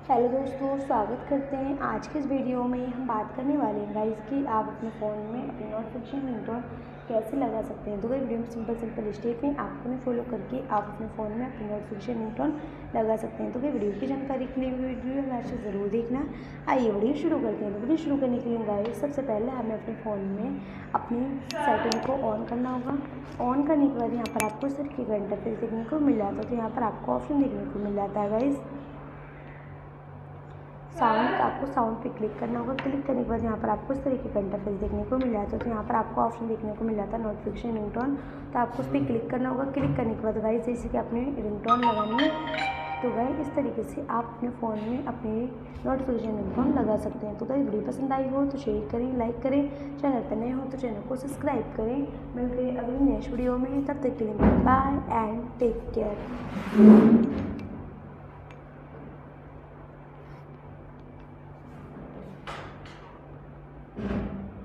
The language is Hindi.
हेलो दोस्तों, स्वागत करते हैं। आज के इस वीडियो में हम बात करने वाले हैं गाइस कि आप अपने फ़ोन में अपनी नोटिफिकेशन रिंगटोन कैसे लगा सकते हैं। तो गाइस वीडियो में सिंपल स्टेप में आपको फॉलो करके आप अपने फ़ोन में अपनी नोटिफिकेशन रिंगटोन लगा सकते हैं। तो गाइस वीडियो की जानकारी के लिए वीडियो में आपसे ज़रूर देखना। आइए वीडियो शुरू करते हैं। तो वीडियो शुरू करने के लिए गाइस सबसे पहले हमें अपने फ़ोन में अपनी सेटिंग को ऑन करना होगा। ऑन करने के बाद यहाँ पर आपको इस तरीके का इंटरफेस देखने को मिल जाता है। तो यहाँ पर आपको ऑप्शन देखने को मिल जाता है गाइस साउंड का। आपको साउंड पे क्लिक करना होगा। क्लिक करने के बाद यहाँ पर आपको इस तरीके का इंटरफेस देखने को मिल जाता है। तो यहाँ पर आपको ऑप्शन देखने को मिल जाता है नोटिफिकेशन रिंगटोन। तो आपको उस पर क्लिक करना होगा। क्लिक करने के बाद गाइस जैसे कि आपने रिंगटोन लगानी है तो गाइस इस तरीके से आप अपने फ़ोन में अपने नोटिफिकेशन रिंगटोन लगा सकते हैं। तो गाइस वीडियो पसंद आई हो तो शेयर करें, लाइक करें। चैनल पर नए हो तो चैनल को सब्सक्राइब करें। मिलते हैं अगली नेक्स्ट वीडियो में। तब तक के लिए बाय एंड टेक केयर।